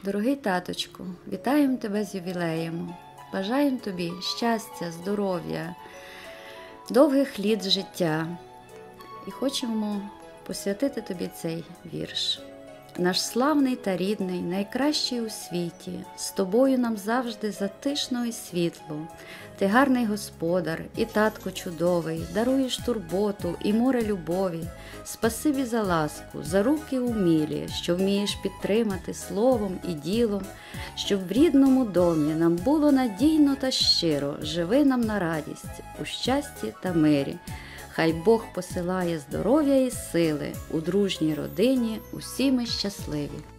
Дорогий таточку, вітаємо тебе з ювілеєм. Бажаємо тобі щастя, здоров'я, довгих літ життя. І хочемо посвятити тобі цей вірш. Наш славний та рідний, найкращий у світі, з тобою нам завжди затишно і світло. Ти гарний господар і татко чудовий, даруєш турботу і море любові. Спасибі за ласку, за руки умілі, що вмієш підтримати словом і ділом, щоб в рідному домі нам було надійно та щиро, живи нам на радість, у щасті та мирі. Хай Бог посилає здоров'я і сили, у дружній родині усі ми щасливі.